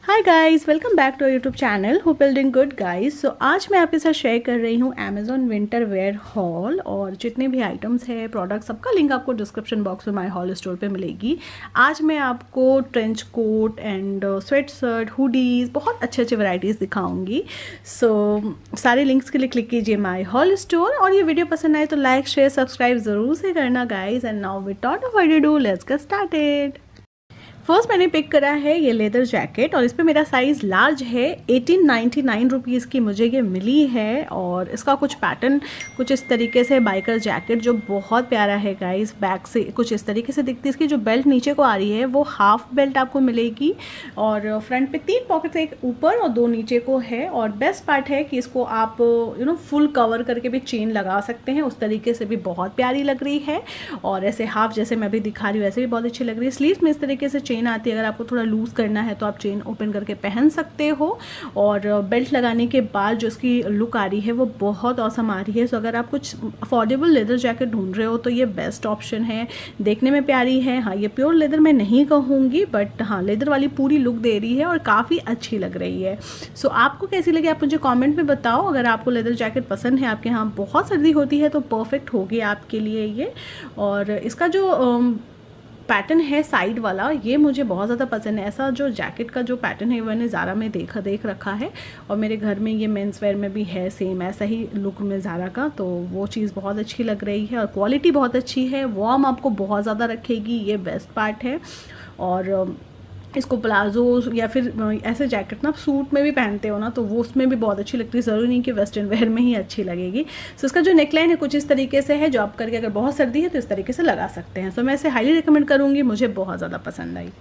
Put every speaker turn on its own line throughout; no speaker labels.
Hi guys, welcome back to YouTube channel hope building good guys. So आज मैं आपके साथ शेयर कर रही हूँ अमेजॉन विंटर वेयर हॉल, और जितने भी आइटम्स है प्रोडक्ट सबका लिंक आपको डिस्क्रिप्शन बॉक्स में माय हॉल स्टोर पे मिलेगी। आज मैं आपको trench coat and sweatshirt, hoodies, बहुत अच्छे अच्छे वैरायटीज़ दिखाऊंगी। सो सारे लिंक्स के लिए क्लिक कीजिए माय हॉल स्टोर, और ये वीडियो पसंद आए तो लाइक शेयर सब्सक्राइब ज़रूर से करना guys. And now without a further ado let's get started. First मैंने पिक करा है ये लेदर जैकेट, और इस पर मेरा साइज़ लार्ज है। 1899 रुपीज़ की मुझे ये मिली है, और इसका कुछ पैटर्न कुछ इस तरीके से, बाइकर जैकेट जो बहुत प्यारा है गाइस। बैक से कुछ इस तरीके से दिखती है। इसकी जो बेल्ट नीचे को आ रही है वो हाफ बेल्ट आपको मिलेगी, और फ्रंट पे 3 पॉकेट्स, एक ऊपर और 2 नीचे को है। और बेस्ट पार्ट है कि इसको आप फुल कवर करके भी चेन लगा सकते हैं, उस तरीके से भी बहुत प्यारी लग रही है। और ऐसे हाफ जैसे मैं अभी दिखा रही हूँ वैसे भी बहुत अच्छी लग रही है। स्लीव्स में इस तरीके से चेन आती है, अगर आपको थोड़ा लूज करना है तो आप चेन ओपन करके पहन सकते हो। और बेल्ट लगाने के बाद जो इसकी लुक आ रही है वो बहुत औसम आ रही है। सो अगर आप कुछ अफोर्डेबल लेदर जैकेट ढूंढ रहे हो तो ये बेस्ट ऑप्शन है। देखने में प्यारी है, हाँ ये प्योर लेदर मैं नहीं कहूँगी, बट हाँ लेदर वाली पूरी लुक दे रही है और काफ़ी अच्छी लग रही है। सो आपको कैसी लगी आप मुझे कॉमेंट में बताओ। अगर आपको लेदर जैकेट पसंद है, आपके यहाँ बहुत सर्दी होती है तो परफेक्ट होगी आपके लिए ये। और इसका जो पैटर्न है साइड वाला, ये मुझे बहुत ज़्यादा पसंद है। ऐसा जो जैकेट का जो पैटर्न है मैंने ज़ारा में देख रखा है, और मेरे घर में ये मेंस वेयर में भी है सेम ऐसा ही लुक में ज़ारा का, तो वो चीज़ बहुत अच्छी लग रही है। और क्वालिटी बहुत अच्छी है, वार्म आपको बहुत ज़्यादा रखेगी, ये बेस्ट पार्ट है। और इसको प्लाजो या फिर ऐसे जैकेट ना सूट में भी पहनते हो ना, तो वो उसमें भी बहुत अच्छी लगती है। ज़रूरी नहीं कि वेस्टर्न वेयर में ही अच्छी लगेगी। सो इसका जो नेकलाइन है कुछ इस तरीके से है, जो आप करके अगर बहुत सर्दी है तो इस तरीके से लगा सकते हैं। सो मैं इसे हाईली रिकमेंड करूँगी, मुझे बहुत ज़्यादा पसंद आई।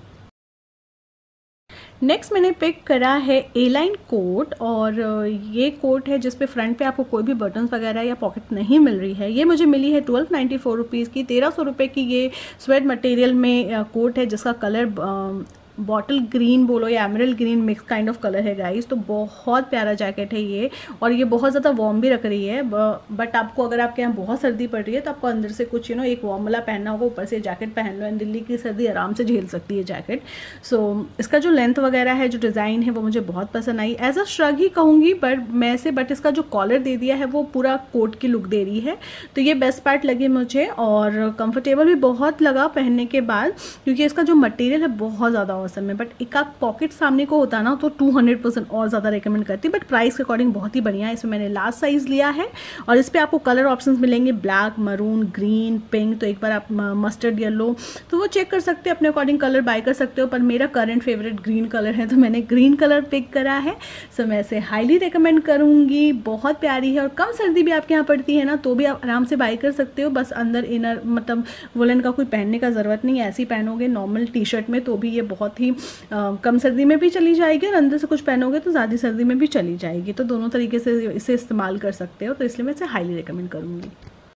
नेक्स्ट मैंने पिक करा है ए लाइन कोट, और ये कोट है जिसपे फ्रंट पे आपको कोई भी बटन्स वगैरह या पॉकेट नहीं मिल रही है। ये मुझे मिली है 1294 रुपीज़ की। 1300 रुपये की ये स्वेट मटेरियल में कोट है, जिसका कलर बॉटल ग्रीन बोलो या emerald green mix kind of colour है गाइस। तो बहुत प्यारा जैकेट है ये, और ये बहुत ज़्यादा वार्म भी रख रही है। बट आपको अगर आपके यहाँ बहुत सर्दी पड़ रही है तो आपको अंदर से कुछ एक वार्म वाला पहनना होगा, ऊपर से जैकेट पहन लो। एंड दिल्ली की सर्दी आराम से झेल सकती है जैकेट। सो इसका जो लेंथ वगैरह है, जो डिज़ाइन है, वो मुझे बहुत पसंद आई। एज अ श्रग ही कहूँगी बट इसका जो कॉलर दे दिया है वो पूरा कोट की लुक दे रही है, तो ये बेस्ट पार्ट लगी मुझे। और कंफर्टेबल भी बहुत लगा पहनने के बाद, क्योंकि इसका जो मटेरियल है बहुत ज़्यादा में। बट एक आध पॉकेट सामने को होता ना तो 200% और ज़्यादा रिकमेंड करती, बट प्राइस के अकॉर्डिंग बहुत ही बढ़िया है। इसमें मैंने लार्ज साइज़ लिया है, और इस पर आपको कलर ऑप्शंस मिलेंगे ब्लैक, मरून, ग्रीन, पिंक। तो एक बार आप मस्टर्ड येलो तो वो चेक कर सकते हो, अपने अकॉर्डिंग कलर बाय कर सकते हो। पर मेरा करंट फेवरेट ग्रीन कलर है, तो मैंने ग्रीन कलर पिक करा है। सो मैं इसे हाईली रिकमेंड करूँगी, बहुत प्यारी है। और कम सर्दी भी आपके यहाँ पड़ती है ना तो भी आप आराम से बाय कर सकते हो। बस अंदर इनर मतलब वुलन का कोई पहनने का ज़रूरत नहीं है, ऐसे ही पहनोगे नॉर्मल टी शर्ट में तो भी ये बहुत ही कम सर्दी में भी चली जाएगी, और अंदर से कुछ पहनोगे तो ज़्यादा सर्दी में भी चली जाएगी। तो दोनों तरीके से इसे इस्तेमाल कर सकते हो, तो इसलिए मैं इसे हाईली रिकमेंड करूँगी।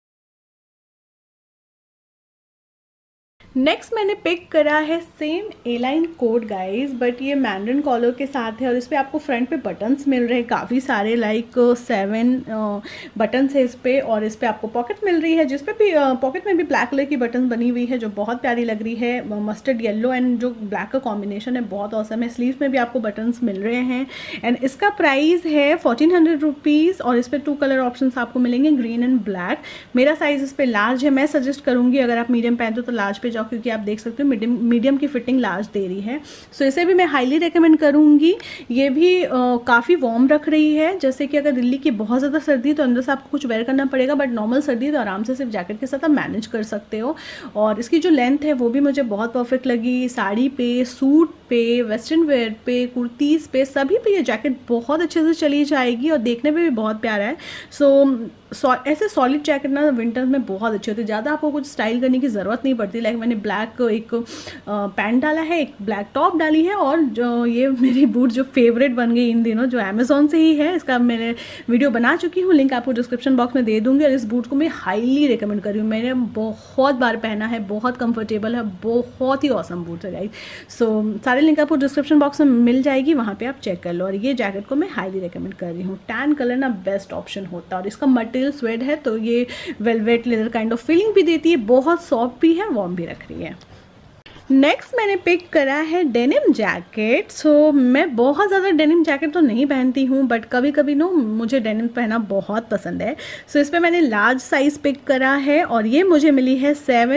नेक्स्ट मैंने पिक करा है same A line coat guys, but ये मैंड्रिन कॉलर के साथ है, और इस पर आपको फ्रंट पे बटन्स मिल रहे हैं काफ़ी सारे, लाइक 7 बटन्स है इस पर। और इस पर आपको पॉकेट मिल रही है, जिस पे भी पॉकेट में भी ब्लैक कलर की बटन बनी हुई है, जो बहुत प्यारी लग रही है। मस्टर्ड येलो एंड जो ब्लैक का कॉम्बिनेशन है बहुत औसम है। स्लीव्स में भी आपको बटन्स मिल रहे हैं, एंड इसका प्राइस है 1400 रुपीज़। और इस पर 2 कलर ऑप्शन आपको मिलेंगे, ग्रीन एंड ब्लैक। मेरा साइज़ इस पर लार्ज है, मैं सजेस्ट करूँगी अगर आप मीडियम पहनते हो तो लार्ज पे जाओ, क्योंकि आप देख सकते हो मीडियम की फिटिंग लार्ज दे रही है। सो इसे भी मैं हाईली रिकमेंड करूंगी। ये भी काफ़ी वार्म रख रही है, जैसे कि अगर दिल्ली की बहुत ज़्यादा सर्दी है तो अंदर से आपको कुछ वेयर करना पड़ेगा, बट नॉर्मल सर्दी है तो आराम से सिर्फ जैकेट के साथ आप मैनेज कर सकते हो। और इसकी जो लेंथ है वो भी मुझे बहुत परफेक्ट लगी। साड़ी पे, सूट पे, वेस्टर्न वेयर पे, कुर्तीज़ पे, सभी पे ये जैकेट बहुत अच्छे से चली जाएगी, और देखने में भी बहुत प्यारा है। ऐसे सॉलिड जैकेट ना विंटर में बहुत अच्छे होते हैं, ज़्यादा आपको कुछ स्टाइल करने की ज़रूरत नहीं पड़ती। लाइक मैंने ब्लैक एक पैंट डाला है, एक ब्लैक टॉप डाली है, और जो ये मेरी बूट जो फेवरेट बन गई इन दिनों, जो अमेजोन से ही है, इसका मैंने वीडियो बना चुकी हूँ, लिंक आपको डिस्क्रिप्शन बॉक्स में दे दूँगी। और इस बूट को मैं हाईली रिकमेंड कर रही हूँ, मैंने बहुत बार पहना है, बहुत कंफर्टेबल है, बहुत ही ऑसम बूट है गाइस। सो सारे लिंक आपको डिस्क्रिप्शन बॉक्स में मिल जाएगी, वहाँ पर आप चेक कर लो। और ये जैकेट को मैं हाईली रिकमेंड कर रही हूँ। टैन कलर ना बेस्ट ऑप्शन होता है, और इसका मटेरियल स्वेट है, तो ये velvet leather kind of feeling भी देती है, बहुत सॉफ्ट भी है, वार्म भी रख रही है। नेक्स्ट मैंने पिक करा है डेनिम जैकेट। सो मैं बहुत ज़्यादा डेनिम जैकेट तो नहीं पहनती हूँ, बट कभी कभी नो मुझे डेनिम पहनना बहुत पसंद है। सो इस पर मैंने लार्ज साइज़ पिक करा है और ये मुझे मिली है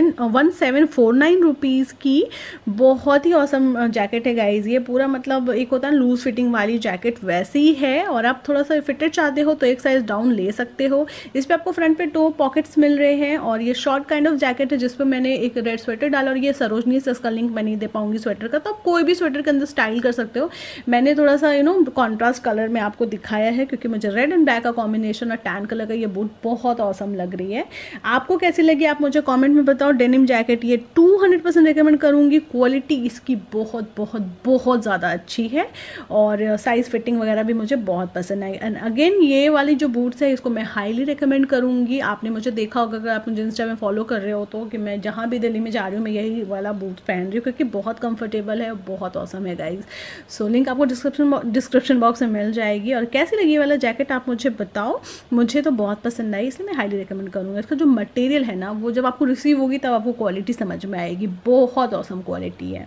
1749 रुपीज़ की। बहुत ही औसम जैकेट है गाइज। ये पूरा मतलब एक होता है लूज फिटिंग वाली जैकेट वैसी ही है, और आप थोड़ा सा फिटेड चाहते हो तो एक साइज़ डाउन ले सकते हो। इस पर आपको फ्रंट पे 2 पॉकेट्स मिल रहे हैं, और ये शॉर्ट काइंड ऑफ जैकेट है जिस पर मैंने एक रेड स्वेटर डाला, और ये सरोजनी से इसका लिंक मैं नहीं दे पाऊंगी स्वेटर का, तो आप कोई भी स्वेटर के अंदर स्टाइल कर सकते हो। मैंने थोड़ा सा कॉन्ट्रास्ट कलर में आपको दिखाया है, क्योंकि मुझे रेड एंड ब्लैक का कॉम्बिनेशन और टैन कलर का ये बूट बहुत औसम लग रही है। आपको कैसी लगी आप मुझे कमेंट में बताओ। डेनिम जैकेट ये 200% रिकमेंड करूंगी। क्वालिटी इसकी बहुत बहुत बहुत ज़्यादा अच्छी है, और साइज़ फिटिंग वगैरह भी मुझे बहुत पसंद आई। एंड अगेन ये वाली जो बूट्स है इसको मैं हाईली रिकमेंड करूंगी। आपने मुझे देखा होगा, अगर आप मुझे इंस्टा में फॉलो कर रहे हो तो, कि मैं जहाँ भी दिल्ली में जा रही हूँ मैं यही वाला बूट पहन रही हूँ, क्योंकि बहुत कंफर्टेबल है, बहुत औसम है गाइज। सो लिंक आपको डिस्क्रिप्शन बॉक्स में मिल जाएगी। और कैसी लगी ये वाला जैकेट आप मुझे बताओ। मुझे तो बहुत पसंद आई, इसलिए मैं हाईली रिकमेंड करूँगा। इसका जो मटेरियल है ना, वो जब आपको रिसीव होगी तब आपको क्वालिटी समझ में आएगी। बहुत औसम क्वालिटी है।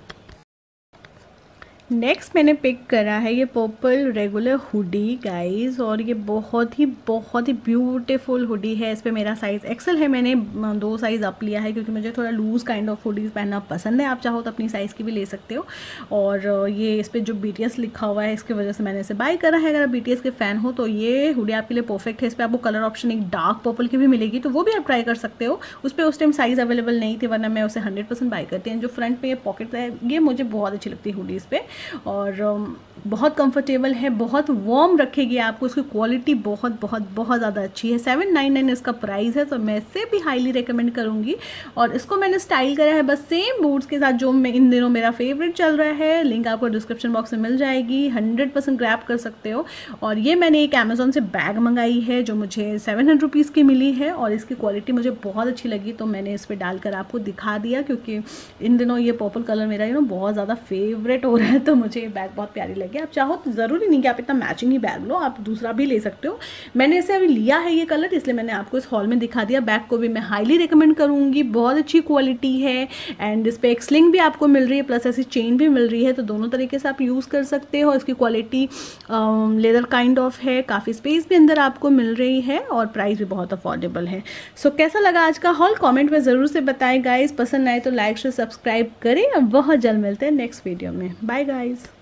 नेक्स्ट मैंने पिक करा है ये पर्पल रेगुलर हुडी गाइज, और ये बहुत ही ब्यूटीफुल हुडी है। इस पर मेरा साइज़ एक्सेल है। मैंने 2 साइज़ अप लिया है, क्योंकि मुझे थोड़ा लूज़ काइंड ऑफ हुडीज़ पहनना पसंद है। आप चाहो तो अपनी साइज़ की भी ले सकते हो। और ये इस पर जो BTS लिखा हुआ है, इसकी वजह से मैंने इसे बाय करा है। अगर आप BTS के फ़ैन हो तो ये हुडी आपके लिए परफेक्ट है। इस पर आपको कलर ऑप्शन एक डार्क पर्पल की भी मिलेगी, तो वो भी आप ट्राई कर सकते हो। उस पर उस टाइम साइज़ अवेलेबल नहीं थी, वरना मैं उसे 100% बाय करती हूँ। जो फ्रंट पे ये पॉकेट है, ये मुझे बहुत अच्छी लगती है हुडीज़ पे, और बहुत कंफर्टेबल है, बहुत वार्म रखेगी आपको। इसकी क्वालिटी बहुत ज़्यादा अच्छी है। 799 इसका प्राइस है, तो मैं इसे भी हाईली रिकमेंड करूँगी। और इसको मैंने स्टाइल करा है बस सेम बूट्स के साथ, जो मैं इन दिनों मेरा फेवरेट चल रहा है। लिंक आपको डिस्क्रिप्शन बॉक्स में मिल जाएगी, 100% ग्रैब कर सकते हो। और ये मैंने एक अमेजोन से बैग मंगाई है, जो मुझे 700 रुपीज़ की मिली है, और इसकी क्वालिटी मुझे बहुत अच्छी लगी, तो मैंने इस पर डालकर आपको दिखा दिया। क्योंकि इन दिनों ये पर्पल कलर मेरा बहुत ज़्यादा फेवरेट हो रहा है, तो मुझे ये बैग बहुत प्यारी लगी। आप चाहो तो ज़रूरी नहीं कि आप इतना मैचिंग ही बैग लो, आप दूसरा भी ले सकते हो। मैंने इसे अभी लिया है ये कलर, इसलिए मैंने आपको इस हॉल में दिखा दिया। बैग को भी मैं हाईली रिकमेंड करूँगी, बहुत अच्छी क्वालिटी है। एंड इस पर एक स्लिंग भी आपको मिल रही है, प्लस ऐसी चेन भी मिल रही है, तो दोनों तरीके से आप यूज़ कर सकते हो। इसकी क्वालिटी लेदर काइंड ऑफ है, काफ़ी स्पेस भी अंदर आपको मिल रही है, और प्राइस भी बहुत अफोर्डेबल है। सो कैसा लगा आज का हॉल कॉमेंट में ज़रूर से बताएं गाइज। पसंद आए तो लाइक शेयर सब्सक्राइब करें। बहुत जल्द मिलते हैं नेक्स्ट वीडियो में। Bye guys.